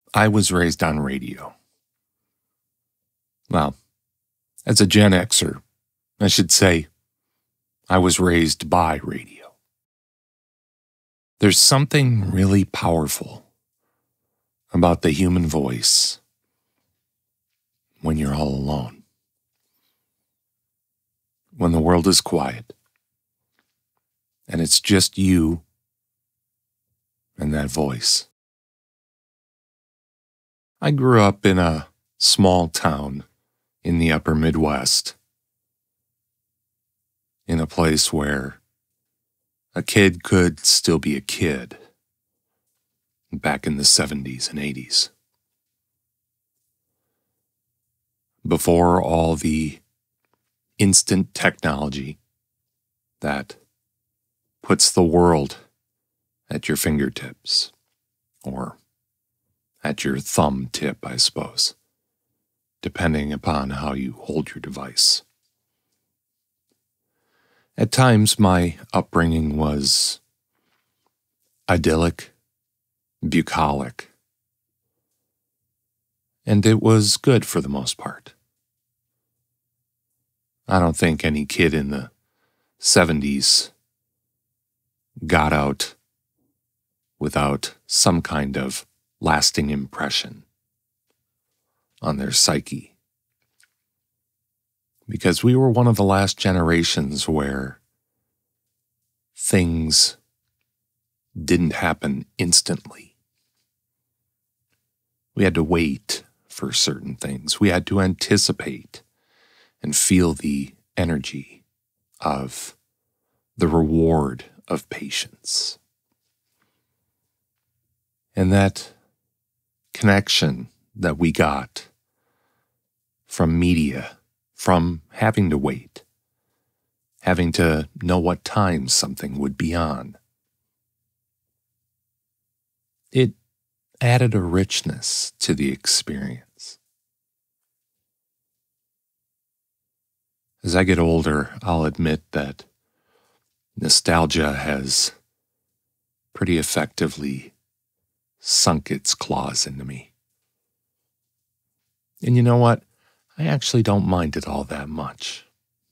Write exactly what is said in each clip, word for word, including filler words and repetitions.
I was raised on radio. Well, as a Gen Xer, I should say, I was raised by radio. There's something really powerful about the human voice when you're all alone. When the world is quiet, and it's just you and that voice. I grew up in a small town in the upper Midwest, in a place where a kid could still be a kid, back in the seventies and eighties. Before all the instant technology that puts the world at your fingertips, or at your thumb tip, I suppose, depending upon how you hold your device. At times, my upbringing was idyllic, bucolic, and it was good for the most part. I don't think any kid in the seventies got out without some kind of lasting impression on their psyche. Because we were one of the last generations where things didn't happen instantly. We had to wait for certain things. We had to anticipate and feel the energy of the reward of patience. And that connection that we got from media, from having to wait, having to know what time something would be on, it added a richness to the experience. As I get older, I'll admit that nostalgia has pretty effectively sunk its claws into me. And you know what? I actually don't mind it all that much.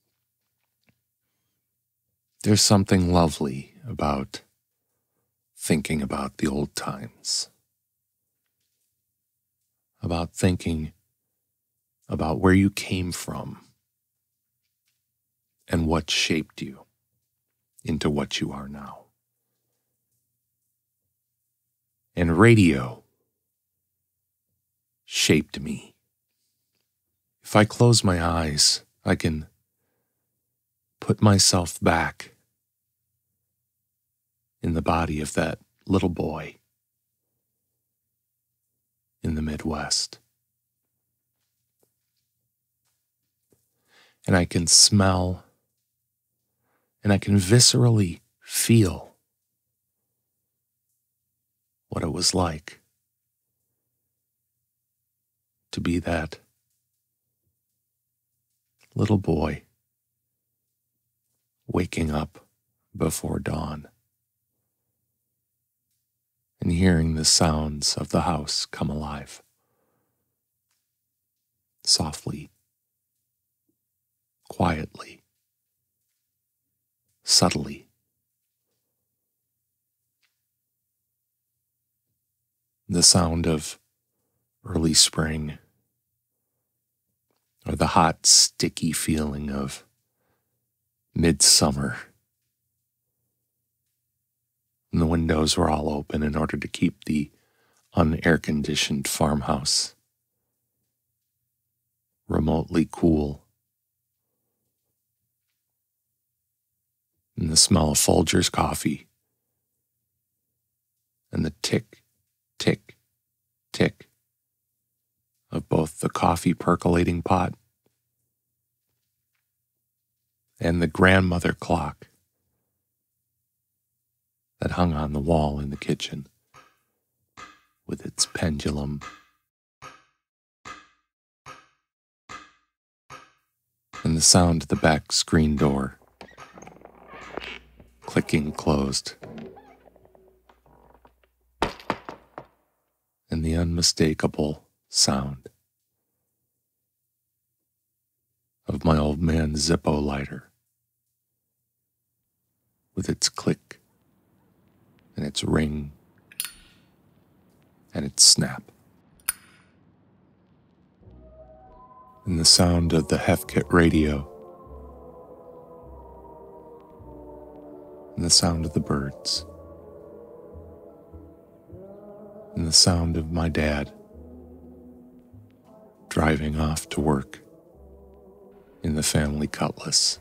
There's something lovely about thinking about the old times, about thinking about where you came from and what shaped you into what you are now. And radio shaped me. If I close my eyes, I can put myself back in the body of that little boy in the Midwest. And I can smell, and I can viscerally feel what it was like to be that little boy waking up before dawn and hearing the sounds of the house come alive, softly, quietly, subtly. The sound of early spring, or the hot, sticky feeling of midsummer. And the windows were all open in order to keep the unair-conditioned farmhouse remotely cool. And the smell of Folgers coffee, and the tick, tick, tick of both the coffee percolating pot and the grandmother clock that hung on the wall in the kitchen with its pendulum. And the sound of the back screen door clicking closed. And the unmistakable sound of my old man's Zippo lighter with its click and its ring and its snap. And the sound of the Hefkit radio and the sound of the birds and the sound of my dad driving off to work in the family Cutlass,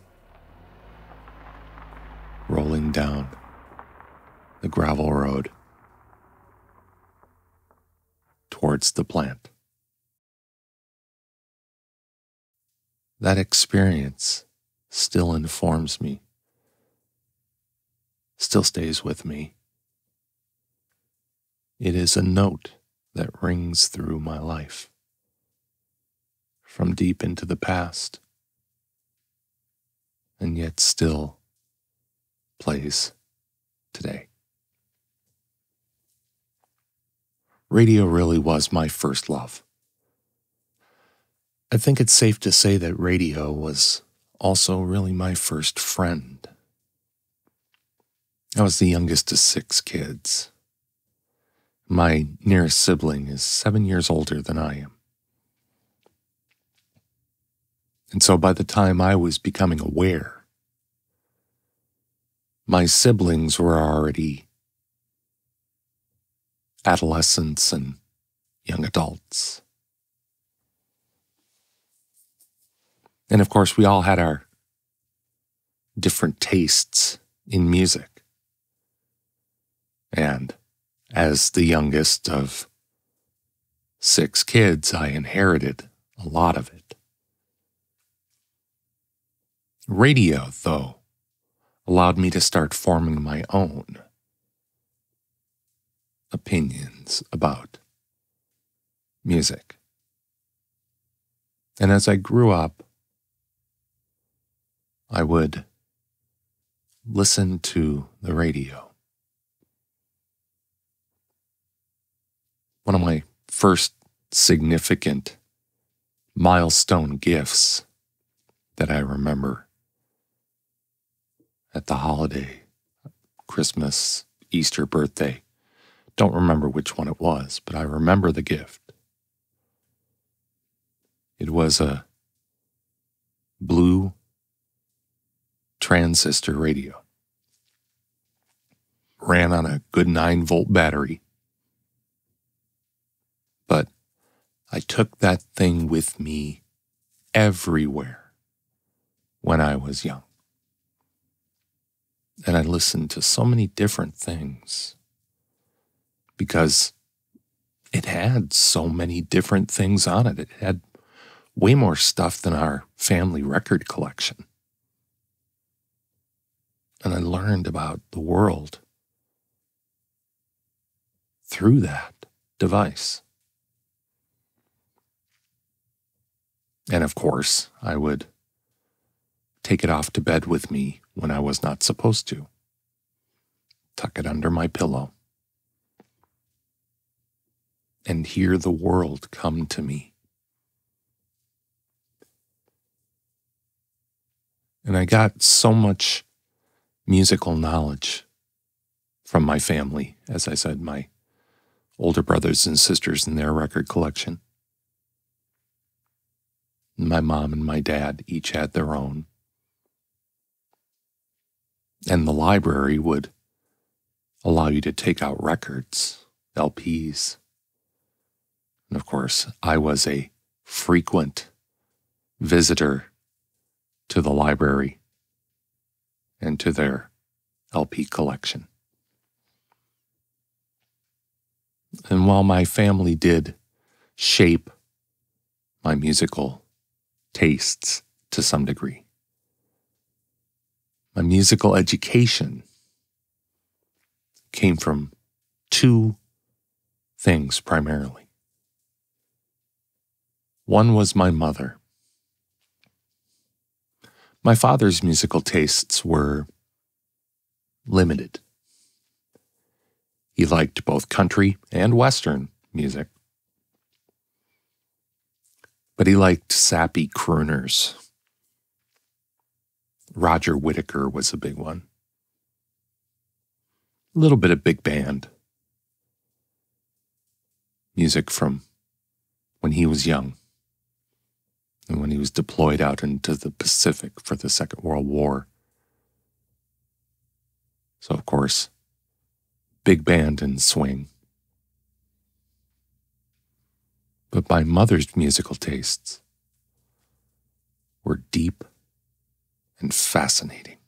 rolling down the gravel road towards the plant. That experience still informs me, still stays with me. It is a note that rings through my life from deep into the past, and yet still plays today. Radio really was my first love. I think it's safe to say that radio was also really my first friend. I was the youngest of six kids. My nearest sibling is seven years older than I am. And so by the time I was becoming aware, my siblings were already adolescents and young adults. And of course, we all had our different tastes in music. And as the youngest of six kids, I inherited a lot of it. Radio, though, allowed me to start forming my own opinions about music. And as I grew up, I would listen to the radio. One of my first significant milestone gifts that I remember at the holiday, Christmas, Easter, birthday, don't remember which one it was, but I remember the gift. It was a blue transistor radio. Ran on a good nine volt battery. But I took that thing with me everywhere when I was young. And I listened to so many different things because it had so many different things on it. It had way more stuff than our family record collection. And I learned about the world through that device. And of course, I would take it off to bed with me when I was not supposed to. Tuck it under my pillow and hear the world come to me. And I got so much musical knowledge from my family, as I said, my older brothers and sisters in their record collection. My mom and my dad each had their own. And the library would allow you to take out records, L Ps. And of course, I was a frequent visitor to the library and to their L P collection. And while my family did shape my musical tastes to some degree, my musical education came from two things primarily. One was my mother. My father's musical tastes were limited. He liked both country and Western music, But he liked sappy crooners. Roger Whittaker was a big one. A little bit of big band. Music from when he was young and when he was deployed out into the Pacific for the Second World War. So, of course, big band and swing. But my mother's musical tastes were deep and fascinating.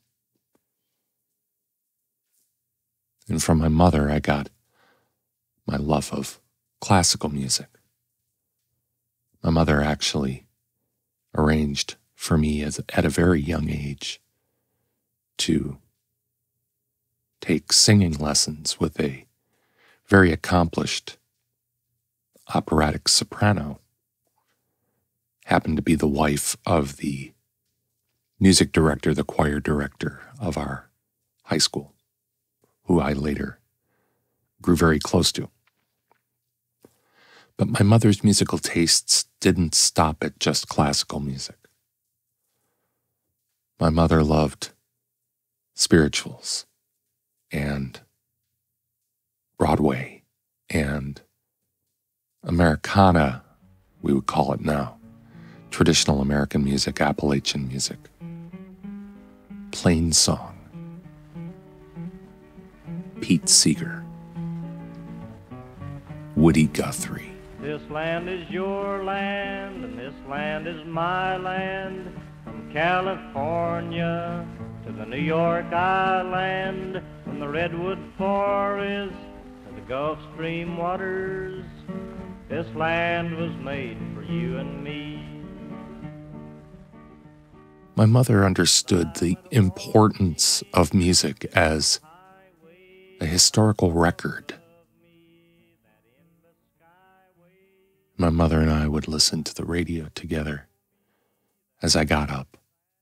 And from my mother, I got my love of classical music. My mother actually arranged for me as, at a very young age to take singing lessons with a very accomplished operatic soprano, happened to be the wife of the music director, the choir director of our high school, who I later grew very close to. But my mother's musical tastes didn't stop at just classical music. My mother loved spirituals and Broadway and Americana, we would call it now, traditional American music, Appalachian music, plain song, Pete Seeger, Woody Guthrie. This land is your land, and this land is my land, from California to the New York Island, from the Redwood Forest to the Gulf Stream waters. This land was made for you and me. My mother understood the importance of music as a historical record. My mother and I would listen to the radio together as I got up.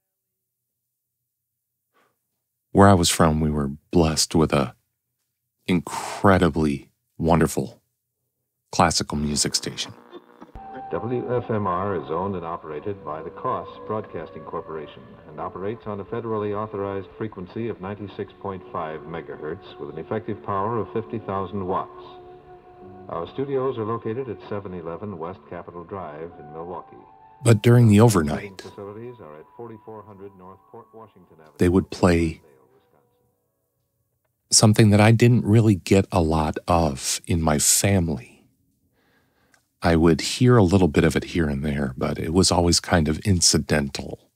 Where I was from, we were blessed with a incredibly wonderful classical music station. W F M R is owned and operated by the K A S Broadcasting Corporation and operates on a federally authorized frequency of ninety-six point five megahertz with an effective power of fifty thousand watts. Our studios are located at seven eleven West Capitol Drive in Milwaukee. But during the overnight, Facilities are at forty-four hundred North Port Washington Avenue. They would play something that I didn't really get a lot of in my family. I would hear a little bit of it here and there, but it was always kind of incidental.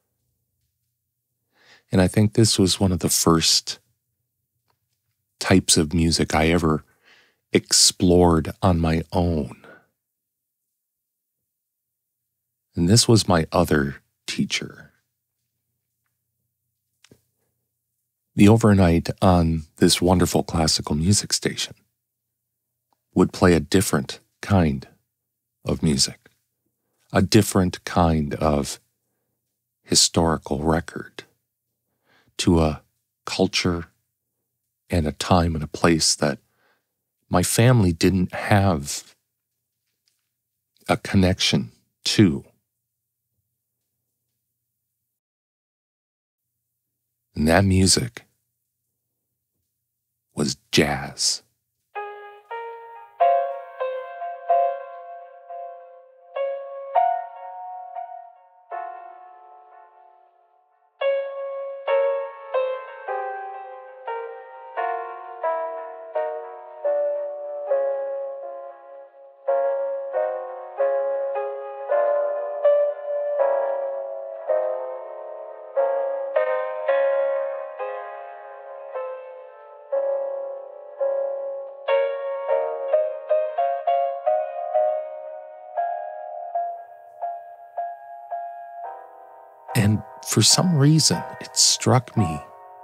And I think this was one of the first types of music I ever explored on my own. And this was my other teacher. The overnight on this wonderful classical music station would play a different kind of music, a different kind of historical record to a culture and a time and a place that my family didn't have a connection to. And that music was jazz. And for some reason, it struck me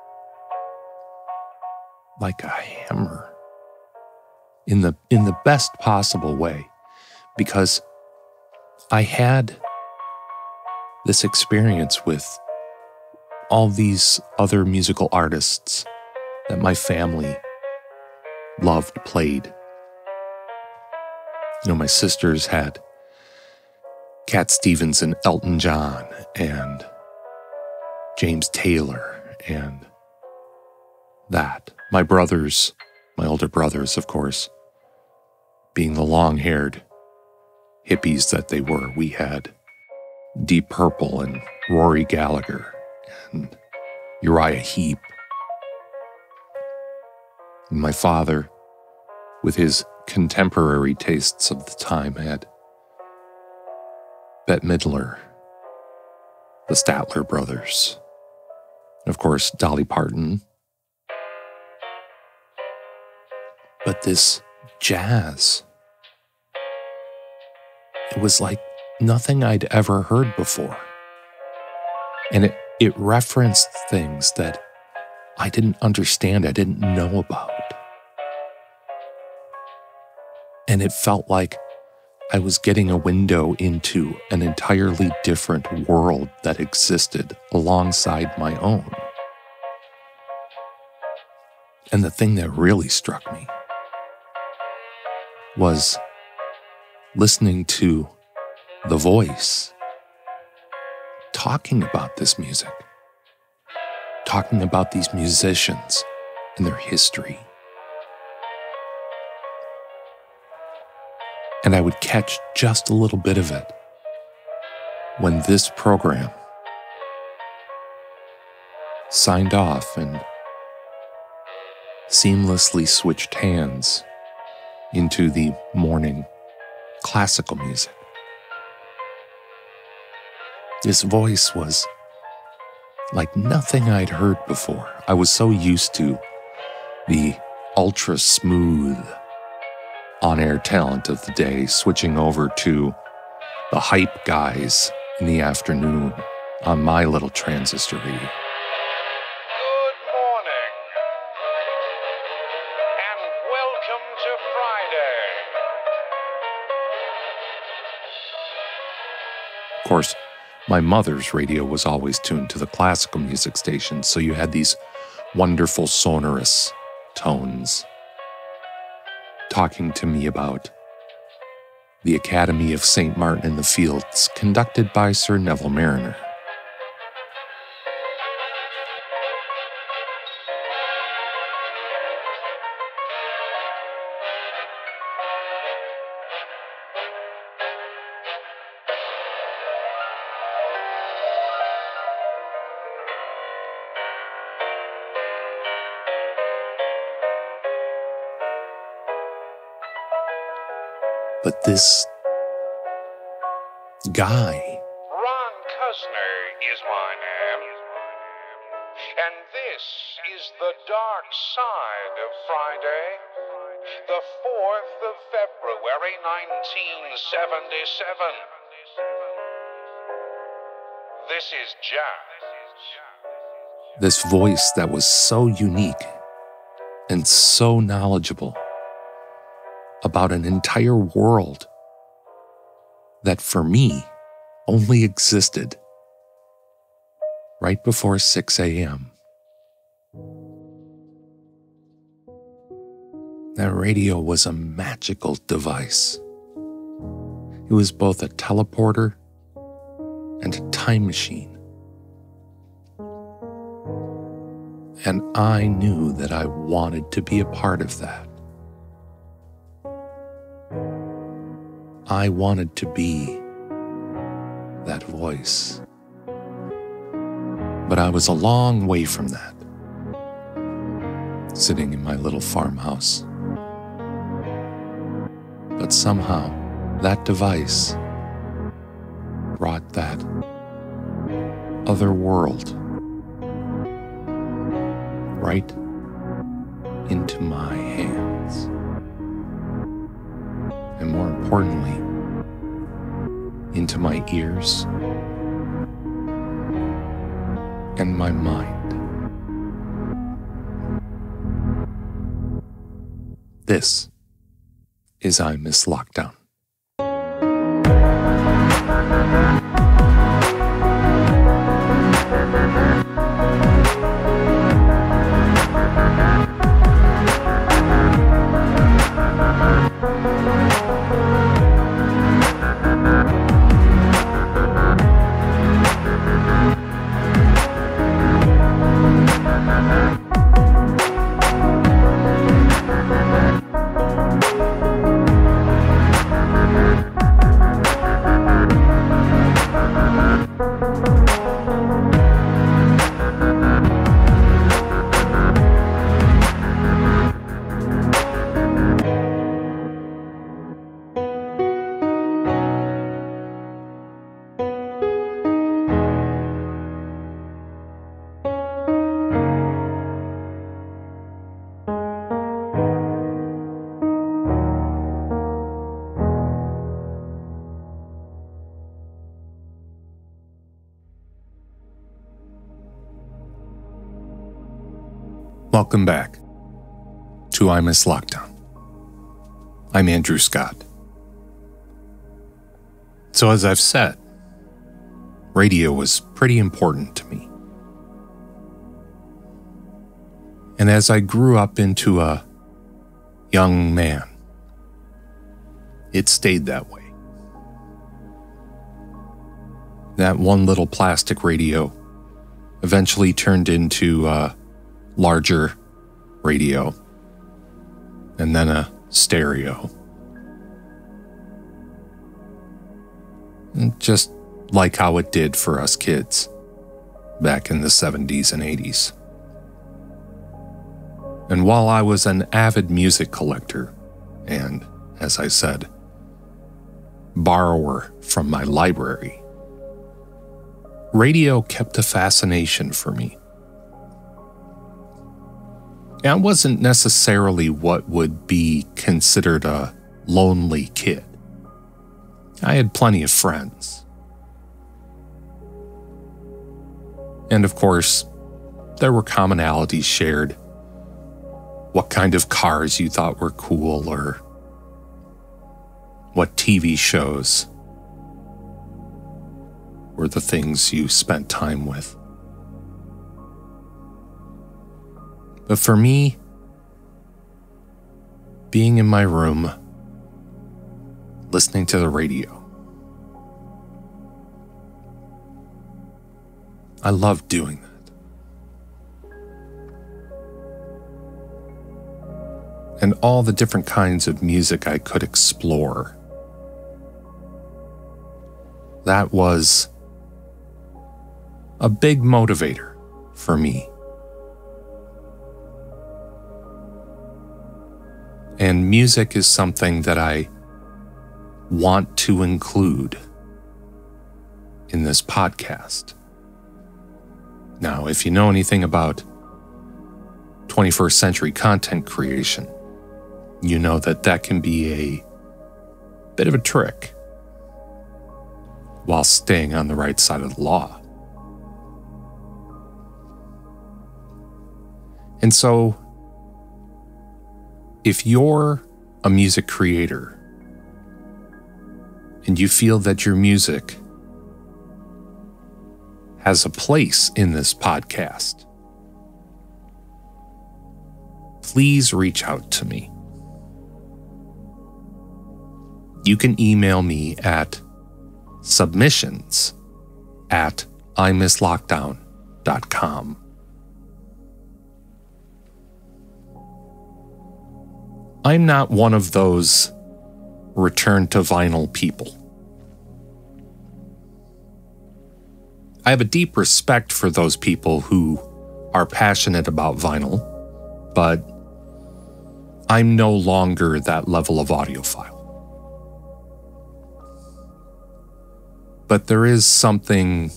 like a hammer in the, in the best possible way, because I had this experience with all these other musical artists that my family loved, played. You know, my sisters had Cat Stevens and Elton John and James Taylor and that. My brothers, my older brothers, of course, being the long-haired hippies that they were, we had Deep Purple and Rory Gallagher and Uriah Heep. And my father, with his contemporary tastes of the time, had Bette Midler, the Statler brothers, and of course Dolly Parton. But this jazz, it was like nothing I'd ever heard before. And it, it referenced things that I didn't understand, I didn't know about. And it felt like I was getting a window into an entirely different world that existed alongside my own. And the thing that really struck me was listening to the voice talking about this music, talking about these musicians and their history. And I would catch just a little bit of it when this program signed off and seamlessly switched hands into the morning classical music. This voice was like nothing I'd heard before. I was so used to the ultra smooth on-air talent of the day, switching over to the hype guys in the afternoon on my little transistor radio. Good morning, and welcome to Friday. Of course, my mother's radio was always tuned to the classical music station, so you had these wonderful sonorous tones talking to me about the Academy of Saint Martin in the Fields, conducted by Sir Neville Mariner. But this guy, Ron KUZNER is my name, and this is the dark side of Friday, the fourth of February, nineteen seventy-seven. This is jazz. this voice that was so unique and so knowledgeable about an entire world that for me only existed right before six a.m. That radio was a magical device. It was both a teleporter and a time machine. And I knew that I wanted to be a part of that. I wanted to be that voice. But I was a long way from that, sitting in my little farmhouse. But somehow, that device brought that other world right into my hands. And more importantly, into my ears and my mind. This is I Miss Lockdown. Welcome back to I Miss Lockdown. I'm Andrew Scott. So as I've said, radio was pretty important to me. And as I grew up into a young man, it stayed that way. That one little plastic radio eventually turned into a larger radio, and then a stereo. And just like how it did for us kids back in the seventies and eighties. And while I was an avid music collector, and, as I said, borrower from my library, radio kept a fascination for me. I wasn't necessarily what would be considered a lonely kid. I had plenty of friends. And of course, there were commonalities shared. What kind of cars you thought were cool, or what T V shows were the things you spent time with. But for me, being in my room, listening to the radio, I loved doing that. And all the different kinds of music I could explore. That was a big motivator for me. And music is something that I want to include in this podcast. Now, if you know anything about twenty-first century content creation, you know that that can be a bit of a trick while staying on the right side of the law. And so, if you're a music creator and you feel that your music has a place in this podcast, please reach out to me. You can email me at submissions at i miss lockdown dot com. I'm not one of those return to vinyl people. I have a deep respect for those people who are passionate about vinyl, but I'm no longer that level of audiophile. But there is something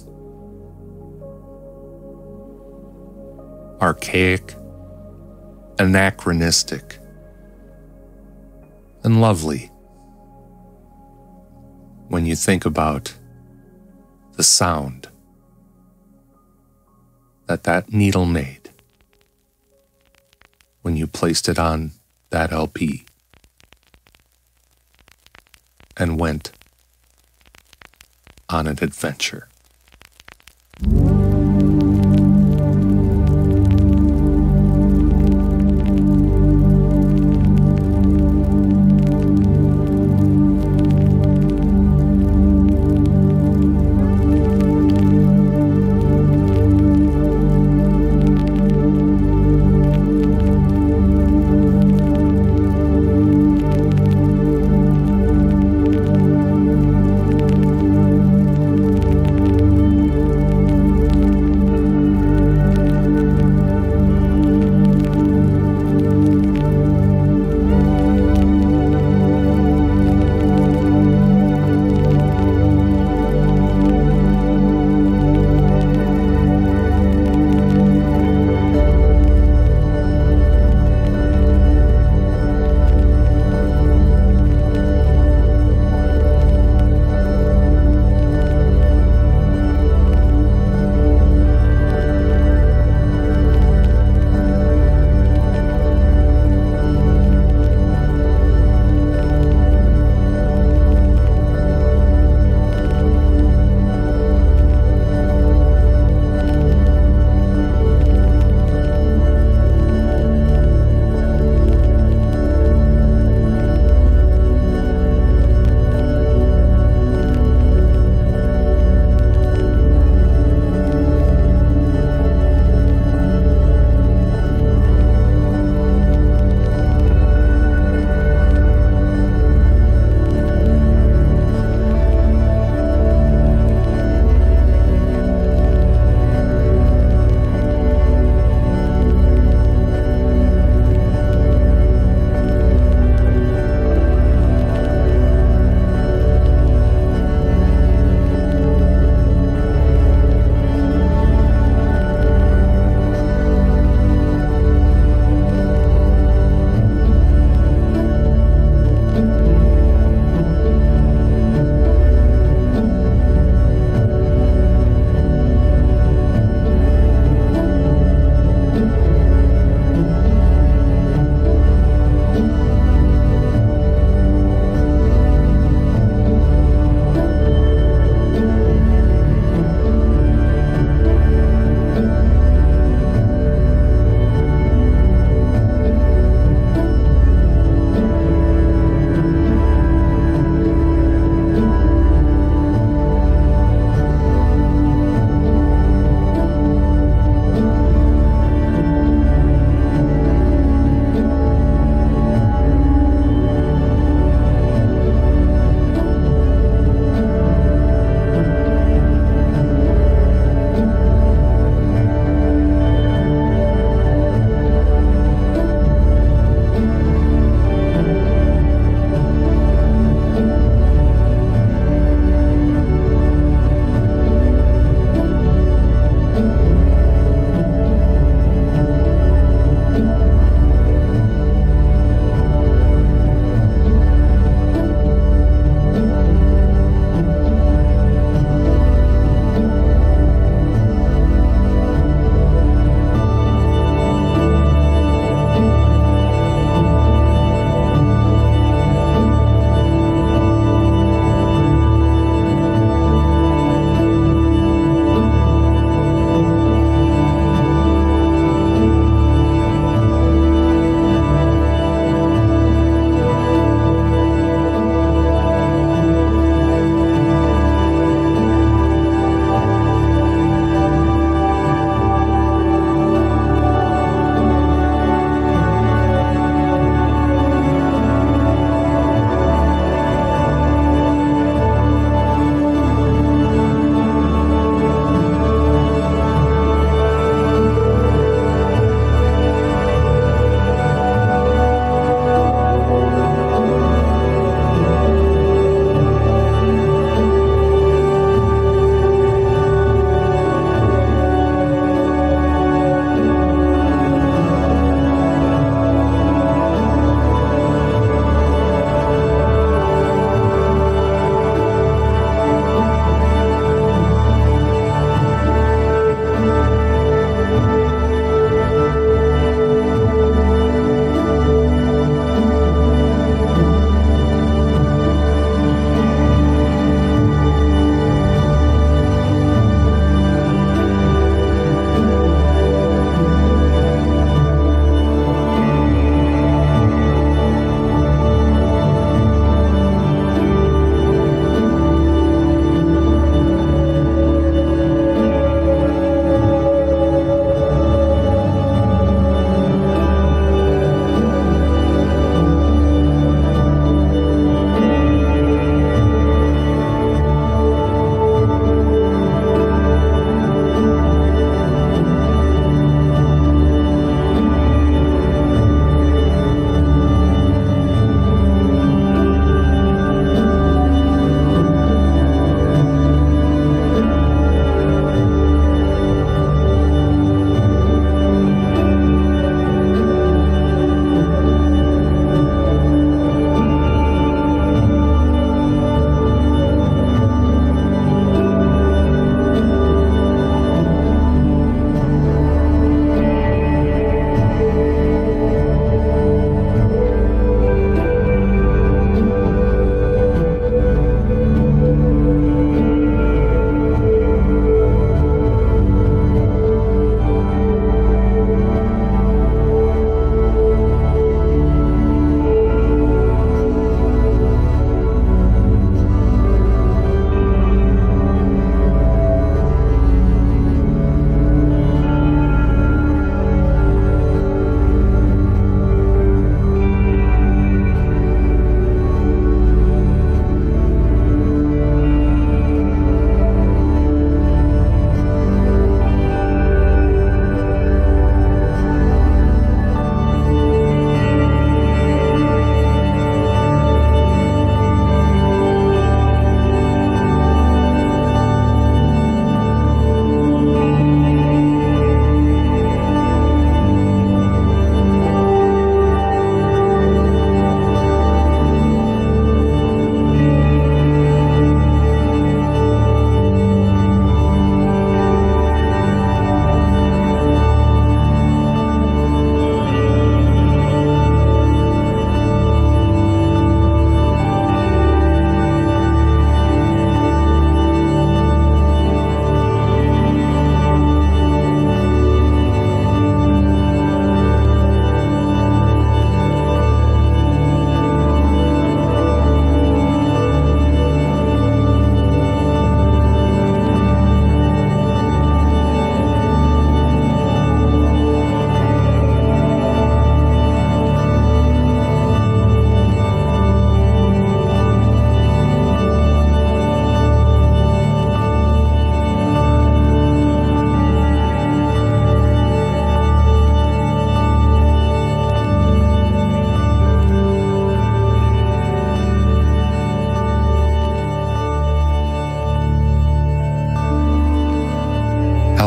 archaic, anachronistic, and lovely when you think about the sound that that needle made when you placed it on that L P and went on an adventure.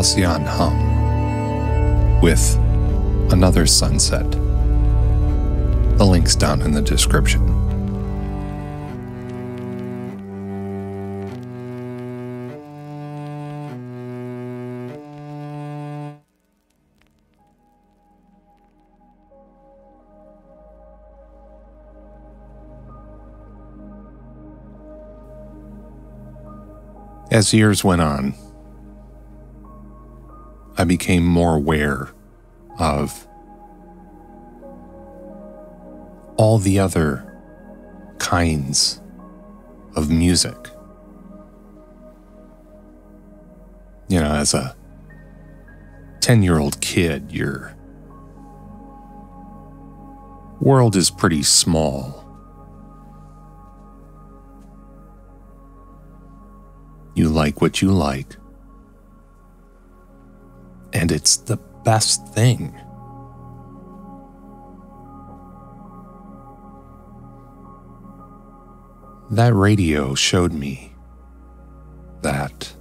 Halcyon hum with Another Sunset. The link's down in the description. As years went on, I became more aware of all the other kinds of music. You know, as a ten-year-old kid, your world is pretty small. You like what you like, and it's the best thing. That radio showed me that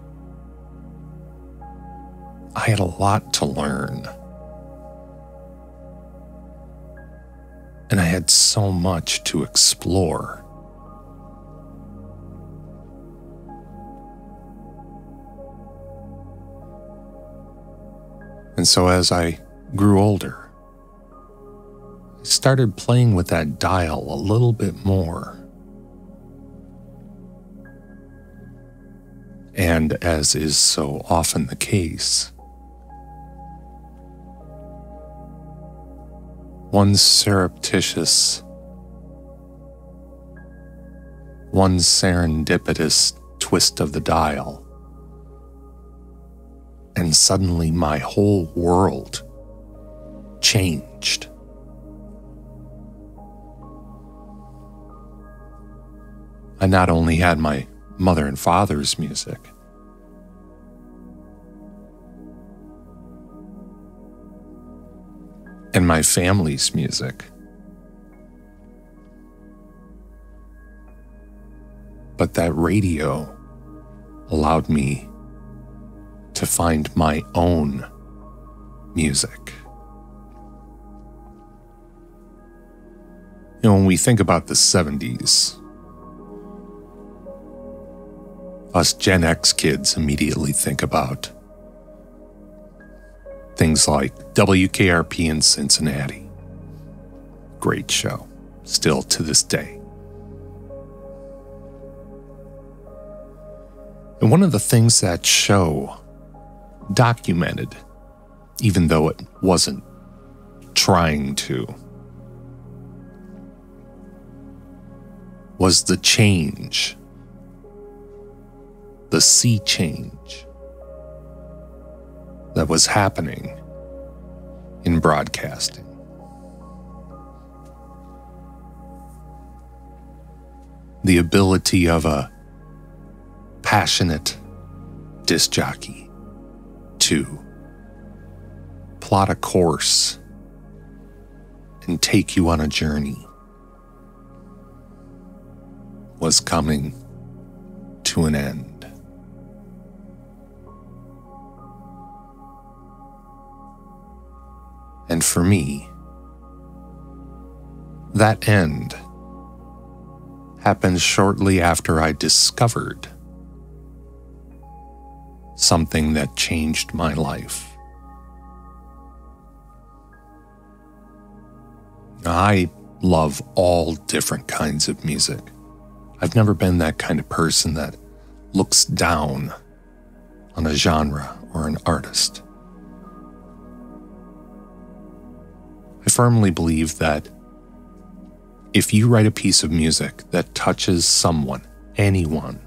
I had a lot to learn, and I had so much to explore. And so as I grew older, I started playing with that dial a little bit more. And as is so often the case, one surreptitious, one serendipitous twist of the dial, and suddenly my whole world changed. I not only had my mother and father's music, and my family's music, but that radio allowed me to find my own music. You know, when we think about the seventies, us Gen X kids immediately think about things like W K R P in Cincinnati. Great show, still to this day. And one of the things that show documented, even though it wasn't trying to, was the change, the sea change that was happening in broadcasting. The ability of a passionate disc jockey to plot a course and take you on a journey was coming to an end. And for me, that end happened shortly after I discovered something that changed my life. I love all different kinds of music. I've never been that kind of person that looks down on a genre or an artist. I firmly believe that if you write a piece of music that touches someone, anyone,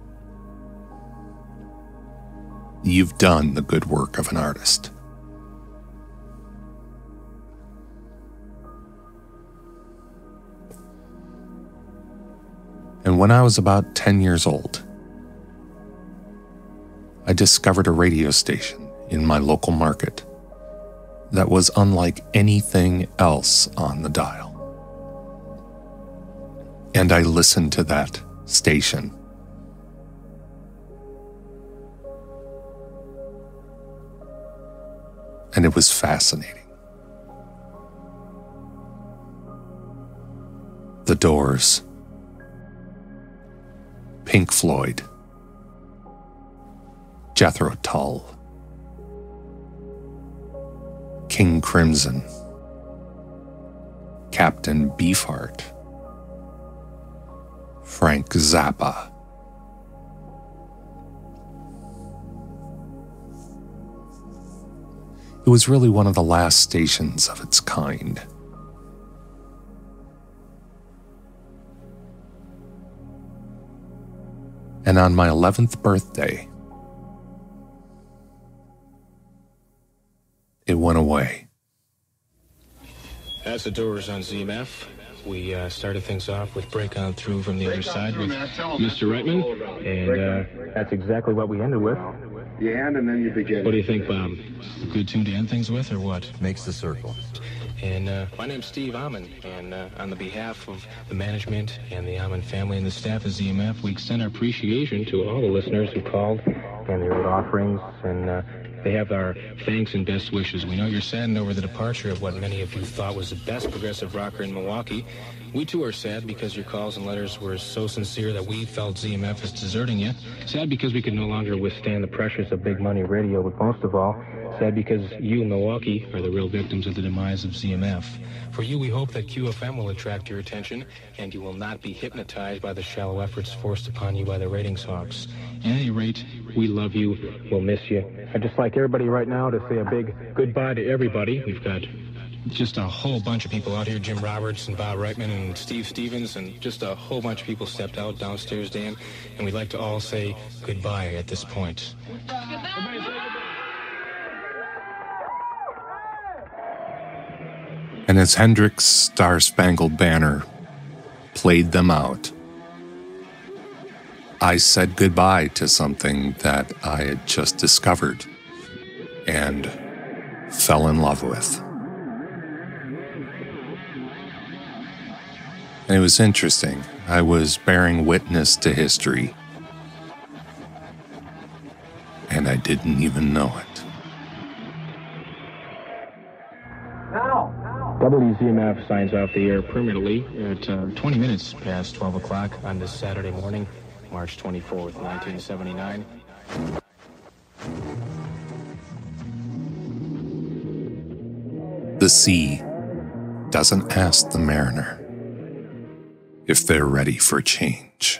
you've done the good work of an artist. And when I was about ten years old, I discovered a radio station in my local market that was unlike anything else on the dial. And I listened to that station and it was fascinating. The Doors, Pink Floyd, Jethro Tull, King Crimson, Captain Beefheart, Frank Zappa. It was really one of the last stations of its kind. And on my eleventh birthday, it went away. That's the Doors on Z M F. We uh, started things off with Break On Through from the other side with Mister Reitman, and uh, that's exactly what we ended with. You end and then you begin. What do you think, Bob? A good tune to end things with, or what? Makes the circle. And uh, my name's Steve Amon, and uh, on the behalf of the management and the Amon family and the staff of Z M F, we extend our appreciation to all the listeners who called and they wrote offerings, and uh, they have our thanks and best wishes. We know you're saddened over the departure of what many of you thought was the best progressive rocker in Milwaukee. We too are sad because your calls and letters were so sincere that we felt Z M F is deserting you. Sad because we could no longer withstand the pressures of big money radio, but most of all, sad because you, Milwaukee, are the real victims of the demise of Z M F. For you, we hope that Q F M will attract your attention, and you will not be hypnotized by the shallow efforts forced upon you by the ratings hawks. At any rate, we love you, we'll miss you. I'd just like everybody right now to say a big goodbye to everybody. We've got just a whole bunch of people out here, Jim Roberts and Bob Reitman and Steve Stevens, and just a whole bunch of people stepped out downstairs, Dan, and we'd like to all say goodbye at this point. Goodbye. And as Hendrix' Star-Spangled Banner played them out, I said goodbye to something that I had just discovered and fell in love with. And it was interesting. I was bearing witness to history, and I didn't even know it. W Z M F signs off the air permanently at uh, twenty minutes past twelve o'clock on this Saturday morning, March twenty-fourth, nineteen seventy-nine. The sea doesn't ask the mariner if they're ready for change.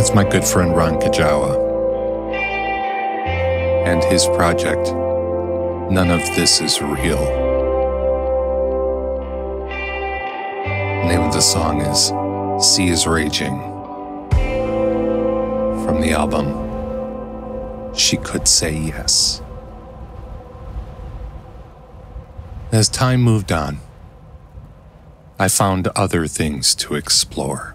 That's my good friend Ron Kajawa and his project, None of This Is Real. The name of the song is Sea is Raging, from the album She Could Say Yes. As time moved on, I found other things to explore.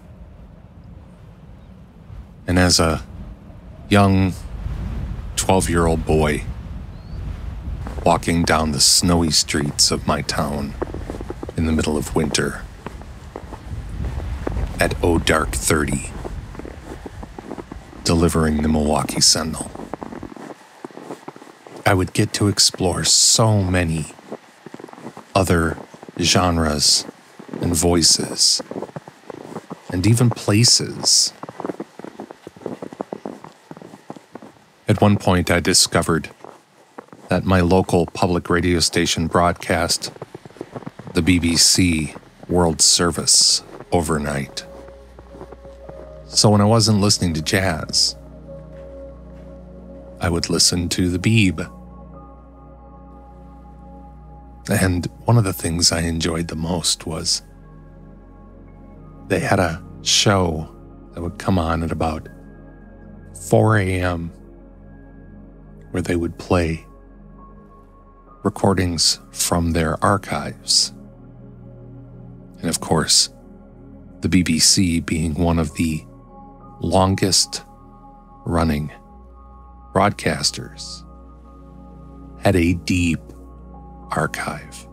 And as a young twelve-year-old boy walking down the snowy streets of my town in the middle of winter at oh dark thirty, delivering the Milwaukee Sentinel, I would get to explore so many other genres and voices and even places. At one point, I discovered that my local public radio station broadcast the B B C World Service overnight. So when I wasn't listening to jazz, I would listen to the Beeb. And one of the things I enjoyed the most was they had a show that would come on at about four a.m. where they would play recordings from their archives. And of course, the B B C, being one of the longest running broadcasters, had a deep archive.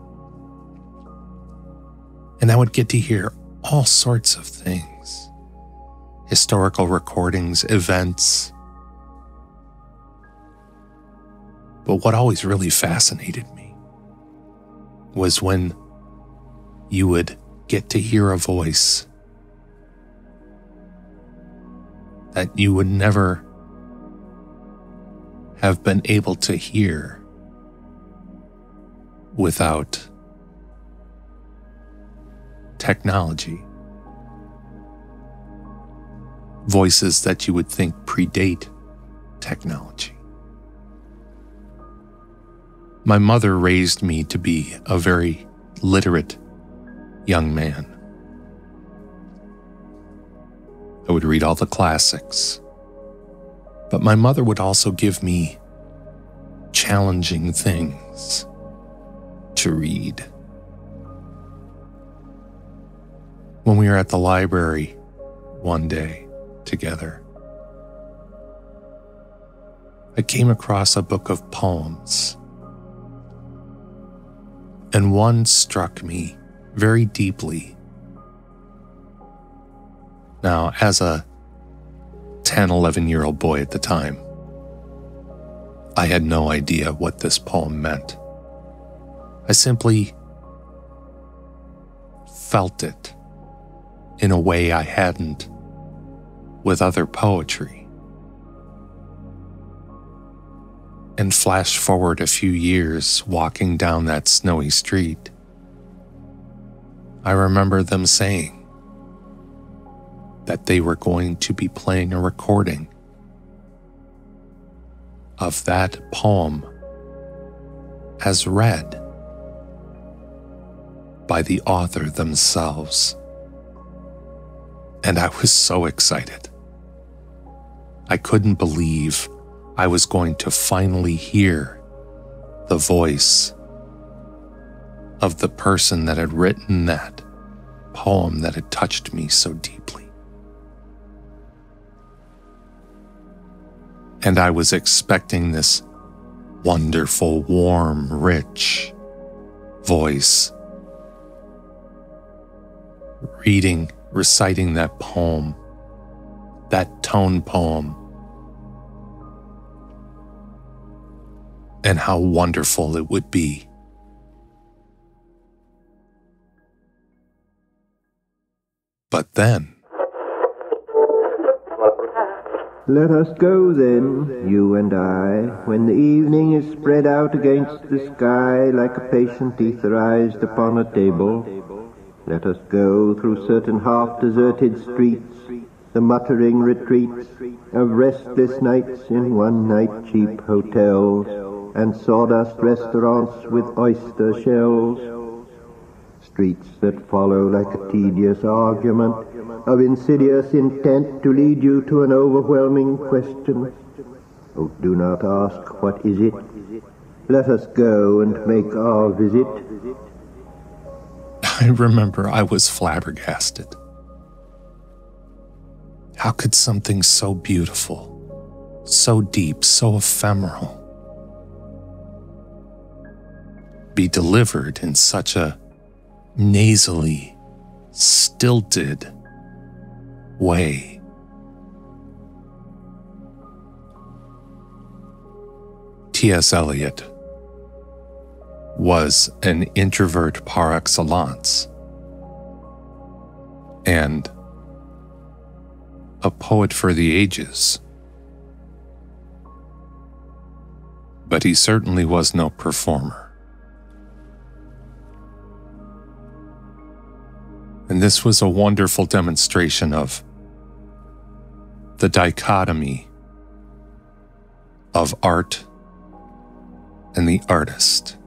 And I would get to hear all sorts of things. Historical recordings, events. But what always really fascinated me was when you would get to hear a voice that you would never have been able to hear without technology. Voices that you would think predate technology. My mother raised me to be a very literate young man. I would read all the classics, but my mother would also give me challenging things to read. When we were at the library one day together, I came across a book of poems, and one struck me very deeply. Now, as a ten, eleven-year-old boy at the time, I had no idea what this poem meant. I simply felt it in a way I hadn't with other poetry. And flash forward a few years walking down that snowy street, I remember them saying that they were going to be playing a recording of that poem as read by the author themselves. And I was so excited. I couldn't believe I was going to finally hear the voice of the person that had written that poem that had touched me so deeply. And I was expecting this wonderful, warm, rich voice reading, reciting that poem, that tone poem, and how wonderful it would be. But then, let us go then, you and I, when the evening is spread out against the sky like a patient etherized upon a table. Let us go through certain half-deserted streets, the muttering retreats of restless nights in one-night cheap hotels and sawdust restaurants with oyster shells. Streets that follow like a tedious argument of insidious intent to lead you to an overwhelming question. Oh, do not ask, what is it? Let us go and make our visit. I remember I was flabbergasted. How could something so beautiful, so deep, so ephemeral be delivered in such a nasally, stilted way? T S Eliot was an introvert par excellence and a poet for the ages. But he certainly was no performer. And this was a wonderful demonstration of the dichotomy of art and the artist.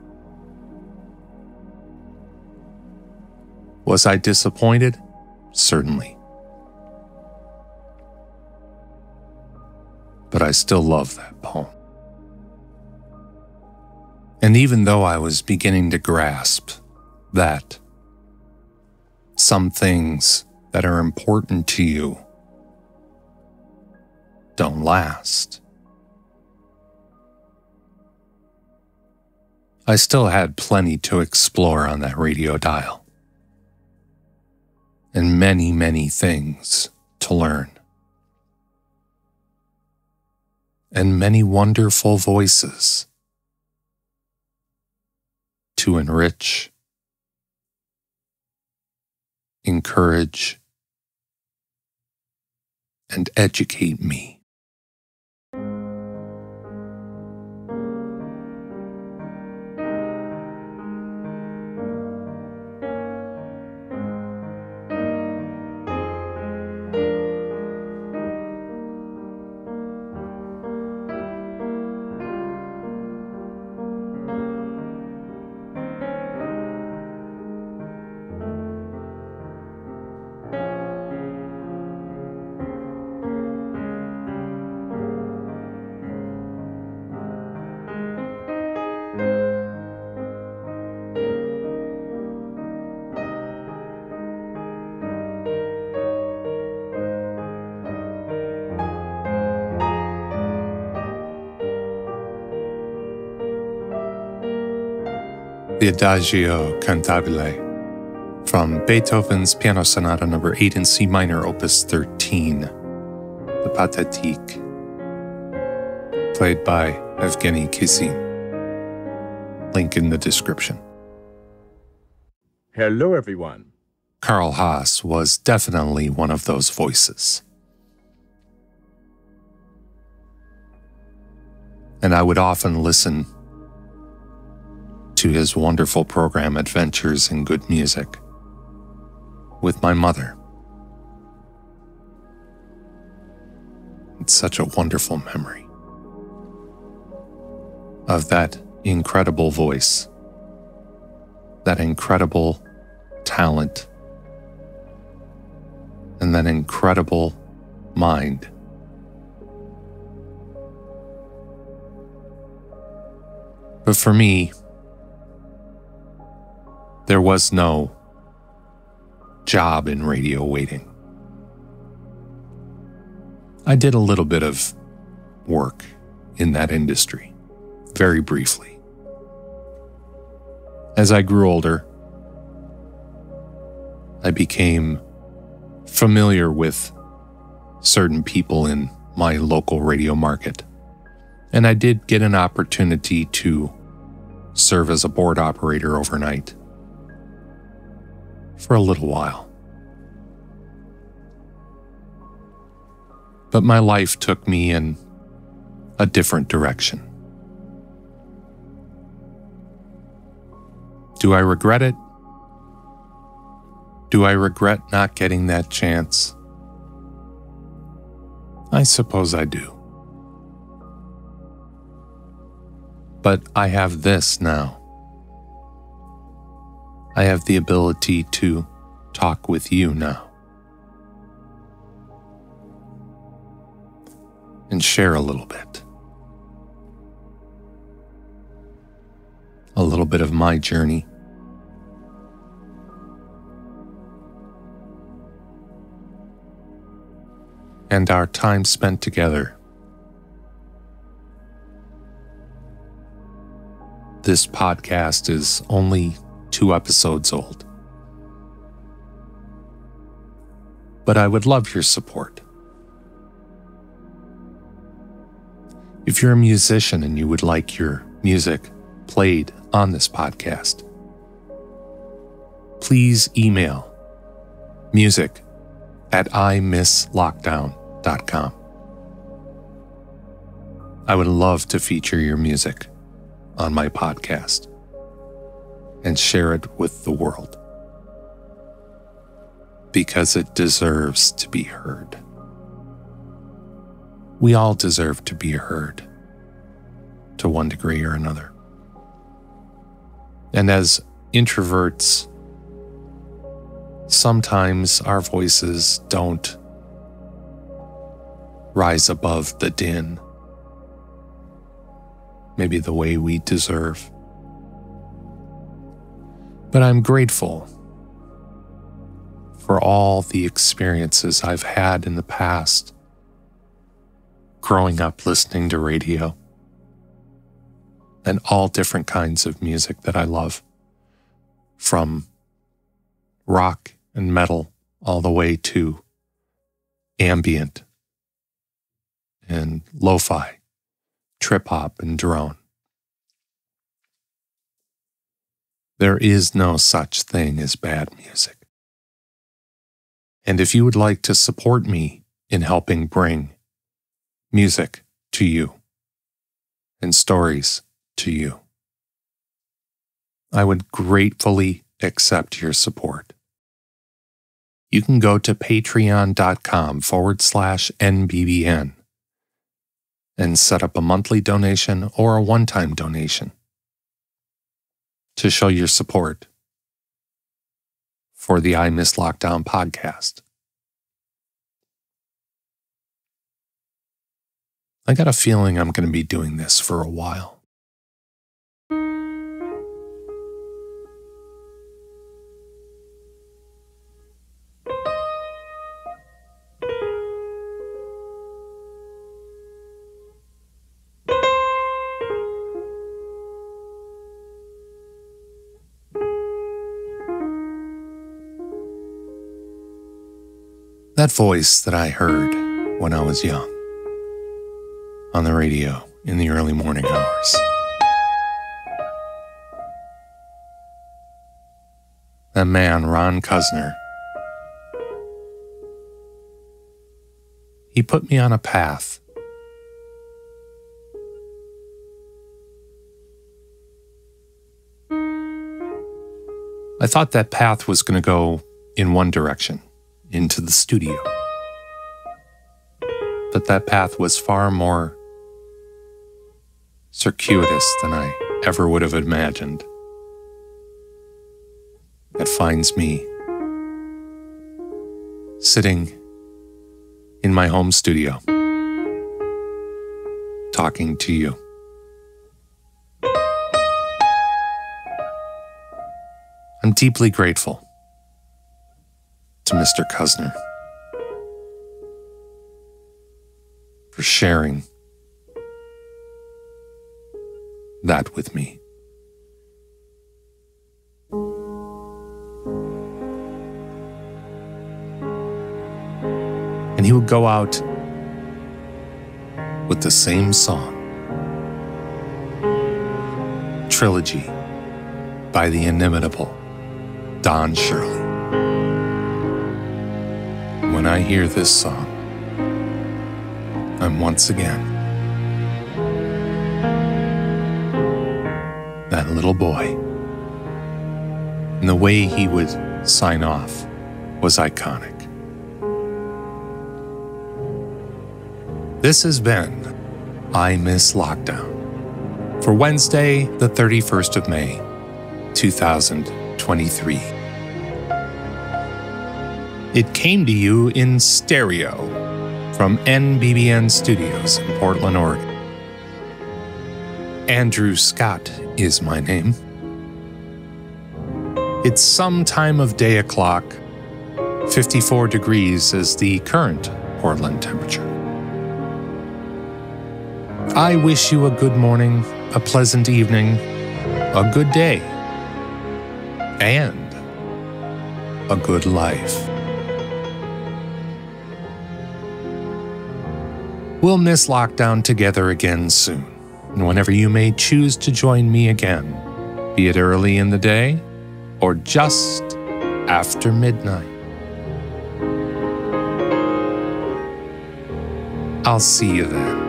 Was I disappointed? Certainly. But I still love that poem. And even though I was beginning to grasp that some things that are important to you don't last, I still had plenty to explore on that radio dial, and many, many things to learn, and many wonderful voices to enrich, encourage, and educate me. The Adagio Cantabile from Beethoven's Piano Sonata number eight in C minor, opus thirteen, the Pathétique, played by EVGENY KISSIN. Link in the description. Hello, everyone. KARL HAAS was definitely one of those voices. And I would often listen to his wonderful program Adventures in Good Music with my mother. It's such a wonderful memory of that incredible voice, that incredible talent, and that incredible mind. But for me, there was no job in radio waiting. I did a little bit of work in that industry, very briefly. As I grew older, I became familiar with certain people in my local radio market, and I did get an opportunity to serve as a board operator overnight for a little while. But my life took me in a different direction. Do I regret it? Do I regret not getting that chance? I suppose I do. But I have this now. I have the ability to talk with you now and share a little bit. A little bit of my journey. And our time spent together. This podcast is only two episodes old. But I would love your support. If you're a musician and you would like your music played on this podcast, please email music at i miss lockdown dot com. I would love to feature your music on my podcast and share it with the world because it deserves to be heard. We all deserve to be heard to one degree or another. And as introverts, sometimes our voices don't rise above the din, maybe the way we deserve. But I'm grateful for all the experiences I've had in the past, growing up listening to radio, and all different kinds of music that I love, from rock and metal all the way to ambient and lo-fi, trip-hop and drone. There is no such thing as bad music. And if you would like to support me in helping bring music to you and stories to you, I would gratefully accept your support. You can go to patreon.com forward slash NBBN and set up a monthly donation or a one-time donation to show your support for the I Miss Lockdown podcast. I got a feeling I'm going to be doing this for a while. That voice that I heard when I was young on the radio in the early morning hours. That man, Ron CUZNER, he put me on a path. I thought that path was going to go in one direction, into the studio. But that path was far more circuitous than I ever would have imagined. It finds me sitting in my home studio, talking to you. I'm deeply grateful to Mister CUZNER for sharing that with me. And he would go out with the same song, Trilogy by the inimitable Don Shirley. When I hear this song, I'm once again that little boy. And the way he would sign off was iconic. This has been I Miss Lockdown for Wednesday, the thirty-first of May, two thousand twenty-three. It came to you in stereo from N B B N Studios in Portland, Oregon. Andrew Scott is my name. It's some time of day o'clock. fifty-four degrees is the current Portland temperature. I wish you a good morning, a pleasant evening, a good day, and a good life. We'll miss lockdown together again soon, and whenever you may choose to join me again, be it early in the day or just after midnight. I'll see you then.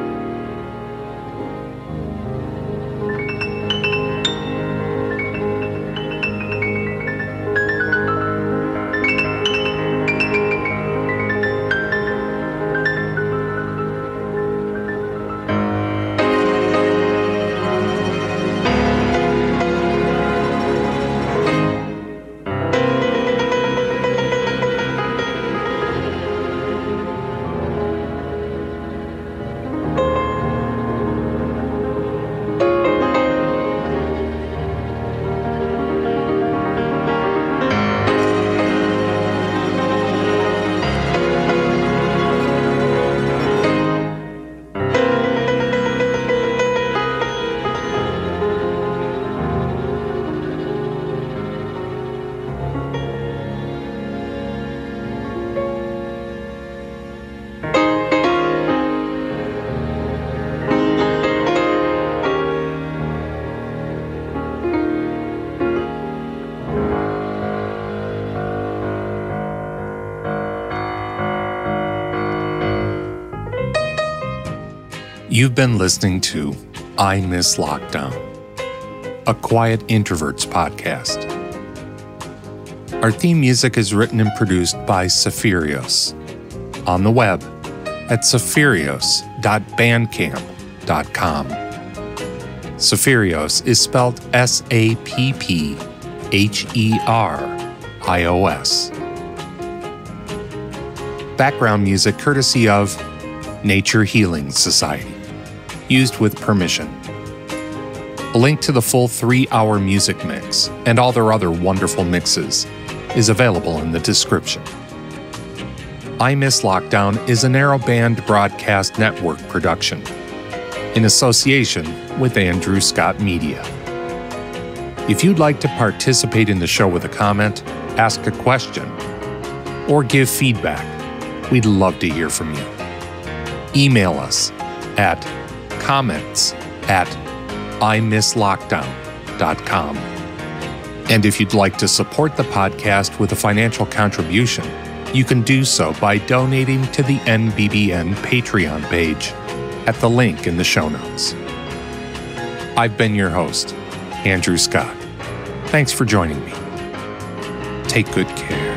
You've been listening to I Miss Lockdown, a Quiet Introverts podcast. Our theme music is written and produced by Saphirios on the web at saphirios dot bandcamp dot com. Saphirios is spelled S A P P H E R I O S. Background music courtesy of Nature Healing Society, used with permission. A link to the full three-hour music mix and all their other wonderful mixes is available in the description. I Miss Lockdown is a narrowband broadcast network production in association with Andrew Scott Media. If you'd like to participate in the show with a comment, ask a question, or give feedback, we'd love to hear from you. Email us at comments at I miss lockdown dot com. And if you'd like to support the podcast with a financial contribution, you can do so by donating to the N B B N Patreon page at the link in the show notes. I've been your host, Andrew Scott. Thanks for joining me. Take good care.